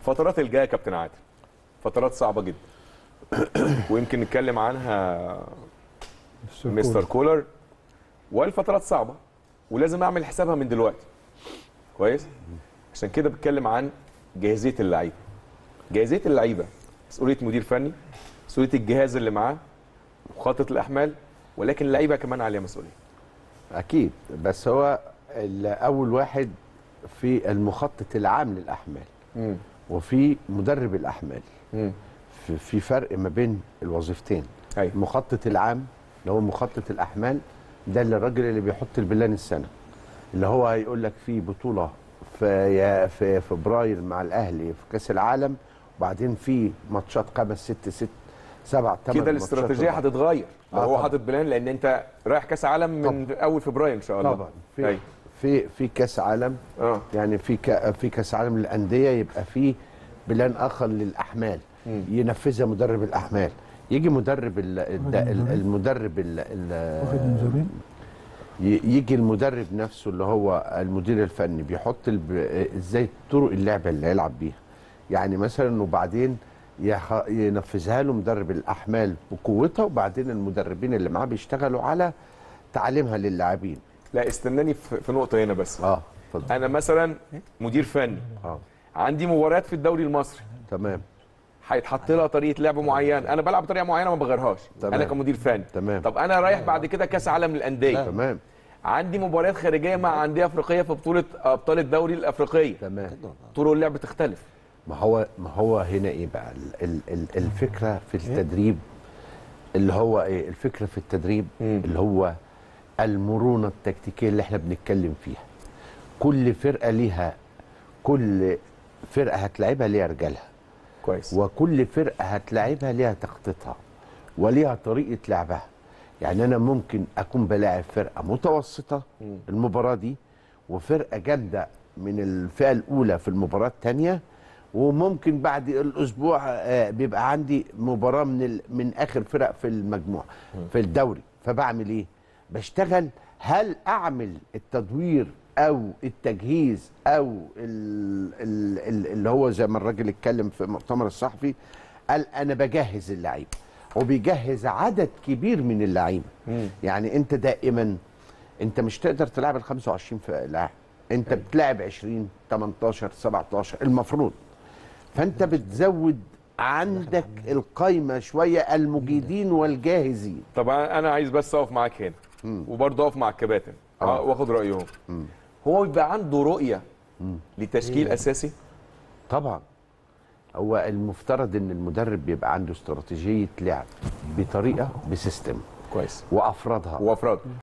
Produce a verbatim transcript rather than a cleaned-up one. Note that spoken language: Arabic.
الفترات الجايه يا كابتن عادل فترات صعبه جدا ويمكن نتكلم عنها مستر كولر، والفترات صعبه ولازم اعمل حسابها من دلوقتي كويس. عشان كده بتكلم عن جاهزيه اللعيبه. جاهزيه اللعيبه مسؤوليه مدير فني، مسؤوليه الجهاز اللي معاه مخطط الاحمال، ولكن اللعيبه كمان عليها مسؤوليه. اكيد، بس هو اول واحد في المخطط العام للاحمال مم. وفي مدرب الاحمال. مم. في, في فرق ما بين الوظيفتين. أيوة. المخطط العام اللي هو مخطط الاحمال ده اللي الراجل اللي بيحط البلان السنه، اللي هو هيقول لك في بطوله في في فبراير مع الاهلي في كاس العالم، وبعدين في ماتشات خمس ست ست سبع ثمان كده الاستراتيجيه هتتغير لو آه هو حاطط بلان، لان انت رايح كاس عالم من طبعا. اول فبراير ان شاء الله. طبعا في أي. في في كاس عالم اه يعني في ك في كاس عالم للانديه، يبقى في بلان اخر للاحمال م. ينفذها مدرب الاحمال. يجي مدرب ال المدرب ال يجي المدرب نفسه اللي هو المدير الفني بيحط ازاي طرق اللعبه اللي هيلعب بيها، يعني مثلا، وبعدين ينفذها له مدرب الاحمال بقوتها، وبعدين المدربين اللي معاه بيشتغلوا على تعليمها للاعبين. لا استناني في نقطه هنا بس. اه اتفضل. انا مثلا مدير فني اه عندي مباريات في الدوري المصري، تمام، هيتحط لها طريقه لعب معينه، انا بلعب بطريقه معينه ما بغيرهاش انا كمدير فني. تمام. طب انا رايح بعد كده كاس عالم للانديه، تمام، عندي مباريات خارجيه مع انديه افريقيه في بطوله ابطال الدوري الافريقيه، تمام، طرق اللعب بتختلف. ما هو ما هو هنا ايه بقى ال ال الفكره في التدريب، اللي هو ايه الفكره في التدريب م. اللي هو المرونه التكتيكيه اللي احنا بنتكلم فيها. كل فرقه ليها كل فرقه هتلاعبها ليها رجالها كويس، وكل فرقه هتلاعبها ليها تخطيطها وليها طريقه لعبها. يعني انا ممكن اكون بلاعب فرقه متوسطه م. المباراه دي، وفرقه جامده من الفئه الاولى في المباراه الثانيه، وممكن بعد الاسبوع بيبقى عندي مباراه من من اخر فرق في المجموعه في الدوري. فبعمل ايه؟ بشتغل هل اعمل التدوير او التجهيز او ال ال ال اللي هو زي ما الراجل اتكلم في المؤتمر الصحفي، قال انا بجهز اللعيبه، وبيجهز عدد كبير من اللعيبه. يعني انت دائما انت مش تقدر تلعب ال خمسة وعشرين لاعب، انت بتلعب عشرين تمنتاشر سبعتاشر المفروض، فانت بتزود عندك القايمه شويه المجيدين والجاهزين. طبعا انا عايز بس اقف معاك هنا وبرضه اقف مع الكباتن آه. واخد رايهم. مم. هو بيبقى عنده رؤيه مم. لتشكيل اساسي؟ طبعا هو المفترض ان المدرب بيبقى عنده استراتيجيه لعب بطريقه بسيستم كويس وافرادها وافراد